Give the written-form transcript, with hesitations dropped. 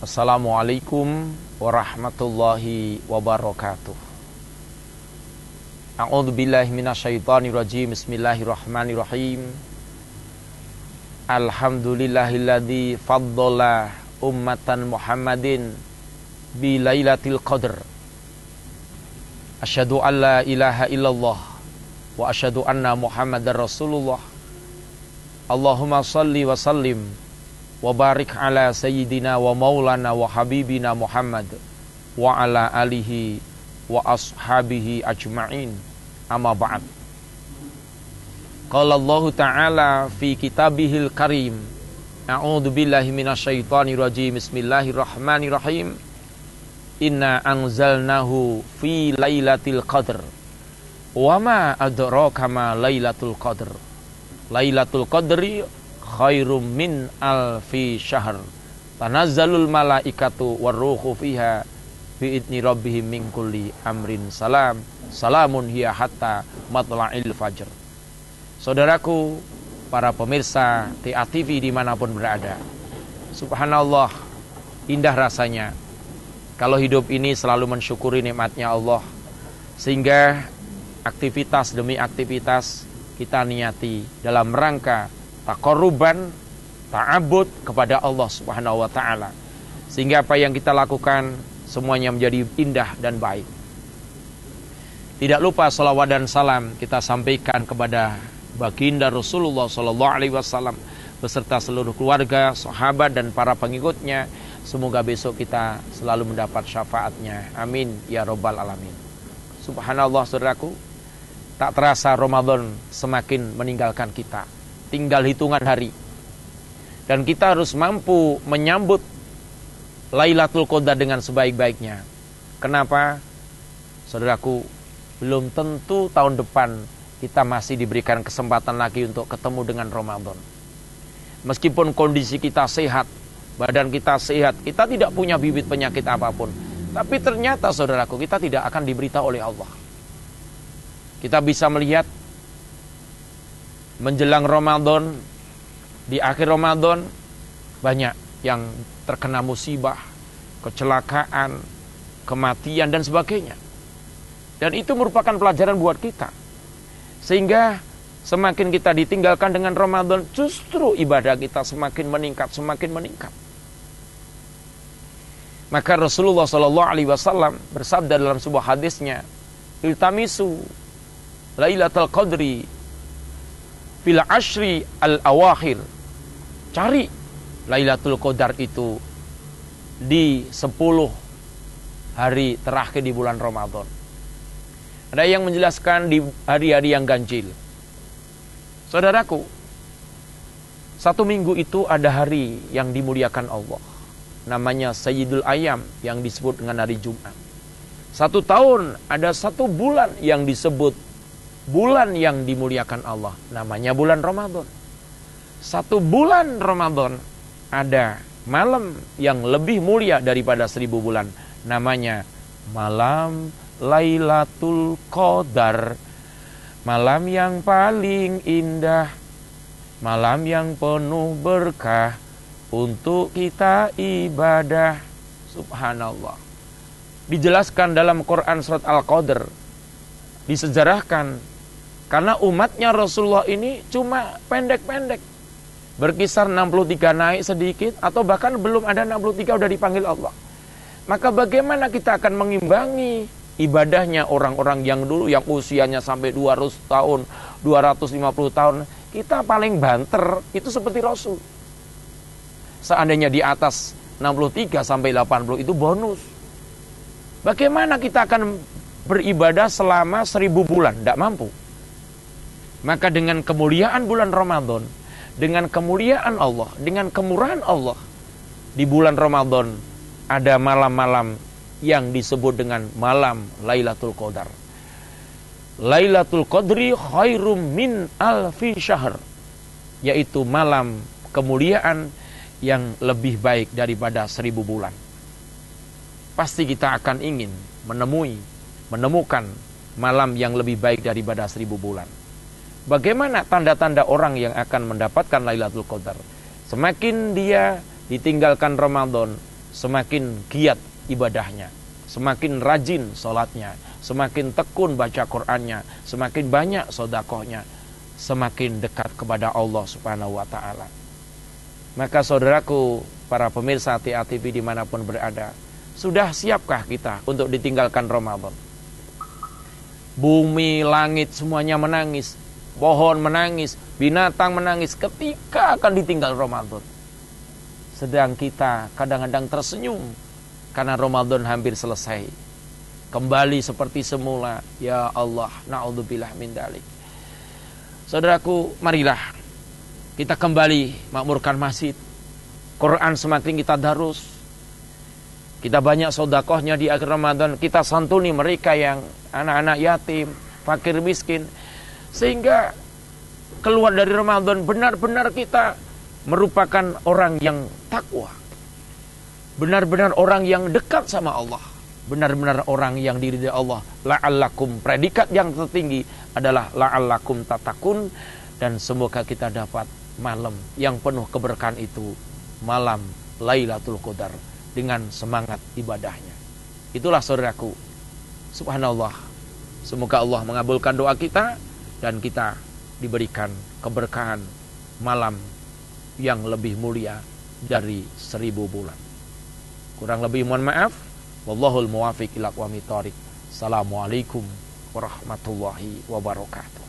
Assalamualaikum warahmatullahi wabarakatuh. A'udzubillahi minasyaitonirrajim. Bismillahirrahmanirrahim. Alhamdulillahilladzi faddala ummatan Muhammadin bi lailatul qadr. Asyhadu an la ilaha illallah wa asyhadu anna Muhammadar Rasulullah. Allahumma shalli wa sallim wa barik ala sayyidina wa maulana wa habibina Muhammad wa ala alihi wa ashabihi ajma'in. Amma ba'd. Qala Allah Ta'ala fi kitabihil karim. A'udzu billahi minasyaitonir rajim. Bismillahirrahmanirrahim. Inna anzalnahu fi lailatul qadr. Wa ma adraka ma lailatul qadr. Lailatul qadri khairum min alfi syahr. Tanazzalul malaikatu warruhu fiha bi'idni rabbihim min kulli amrin salam. Salamun hiya hatta matla'il fajr. Saudaraku, para pemirsa TA TV dimanapun berada, subhanallah, indah rasanya kalau hidup ini selalu mensyukuri nikmatnya Allah, sehingga aktivitas demi aktivitas kita niati dalam rangka taqarruban, ta'abbud kepada Allah Subhanahu wa taala, sehingga apa yang kita lakukan semuanya menjadi indah dan baik. Tidak lupa salawat dan salam kita sampaikan kepada baginda Rasulullah sallallahu alaihi wasallam beserta seluruh keluarga, sahabat dan para pengikutnya. Semoga besok kita selalu mendapat syafaatnya. Amin ya rabbal alamin. Subhanallah, saudaraku, tak terasa Ramadan semakin meninggalkan kita. Tinggal hitungan hari. Dan kita harus mampu menyambut Lailatul Qadar dengan sebaik-baiknya. Kenapa? Saudaraku, belum tentu tahun depan kita masih diberikan kesempatan lagi untuk ketemu dengan Ramadan. Meskipun kondisi kita sehat, badan kita sehat, kita tidak punya bibit penyakit apapun, tapi ternyata saudaraku, kita tidak akan diberitahu oleh Allah. Kita bisa melihat menjelang Ramadan, di akhir Ramadan banyak yang terkena musibah, kecelakaan, kematian dan sebagainya. Dan itu merupakan pelajaran buat kita. Sehingga semakin kita ditinggalkan dengan Ramadan, justru ibadah kita semakin meningkat, semakin meningkat. Maka Rasulullah sallallahu alaihi wasallam bersabda dalam sebuah hadisnya, "Iltamisu Lailatul Qadri fil ashri al-awakhir." Cari Lailatul Qadar itu di 10 hari terakhir di bulan Ramadan. Ada yang menjelaskan di hari-hari yang ganjil. Saudaraku, 1 minggu itu ada hari yang dimuliakan Allah, namanya Sayyidul Ayyam, yang disebut dengan hari Jumat. 1 tahun ada 1 bulan yang disebut bulan yang dimuliakan Allah, namanya bulan Ramadan. 1 bulan Ramadan ada malam yang lebih mulia daripada 1000 bulan, namanya malam Lailatul Qadar. Malam yang paling indah, malam yang penuh berkah untuk kita ibadah. Subhanallah. Dijelaskan dalam Quran surat Al-Qadr, disejarahkan karena umatnya Rasulullah ini cuma pendek-pendek, berkisar 63 naik sedikit, atau bahkan belum ada 63 udah dipanggil Allah. Maka bagaimana kita akan mengimbangi ibadahnya orang-orang yang dulu yang usianya sampai 200 tahun, 250 tahun. Kita paling banter itu seperti Rasul. Seandainya di atas 63 sampai 80 itu bonus. Bagaimana kita akan beribadah selama 1000 bulan? Tidak mampu. Maka dengan kemuliaan bulan Ramadan, dengan kemuliaan Allah, dengan kemurahan Allah, di bulan Ramadan ada malam-malam yang disebut dengan malam Lailatul Qadar. Lailatul Qadri khairum min alfi syahr, yaitu malam kemuliaan yang lebih baik daripada 1000 bulan. Pasti kita akan ingin menemukan malam yang lebih baik daripada 1000 bulan. Bagaimana tanda-tanda orang yang akan mendapatkan Lailatul Qadar? Semakin dia ditinggalkan Ramadan, semakin giat ibadahnya, semakin rajin sholatnya, semakin tekun baca Qur'annya, semakin banyak sedekahnya, semakin dekat kepada Allah Subhanahu wa ta'ala. Maka saudaraku, para pemirsa TA TV dimanapun berada, sudah siapkah kita untuk ditinggalkan Ramadan? Bumi, langit semuanya menangis, pohon menangis, binatang menangis ketika akan ditinggal Ramadan. Sedang kita kadang-kadang tersenyum karena Ramadan hampir selesai. Kembali seperti semula. Ya Allah, na'udzubillah min dzalik. Saudaraku, marilah kita kembali makmurkan masjid. Quran semakin kita darus. Kita banyak sedekahnya di akhir Ramadan. Kita santuni mereka yang anak-anak yatim, fakir miskin. Sehingga keluar dari Ramadan benar-benar kita merupakan orang yang takwa, benar-benar orang yang dekat sama Allah, benar-benar orang yang diridhai Allah. La'allakum, predikat yang tertinggi adalah la'allakum tatakun, dan semoga kita dapat malam yang penuh keberkahan itu, malam Lailatul Qadar, dengan semangat ibadahnya. Itulah saudaraku, subhanallah, semoga Allah mengabulkan doa kita dan kita diberikan keberkahan malam yang lebih mulia dari 1000 bulan. Kurang lebih mohon maaf. Wallahul muwafiq ila aqwamit thoriq. Assalamualaikum warahmatullahi wabarakatuh.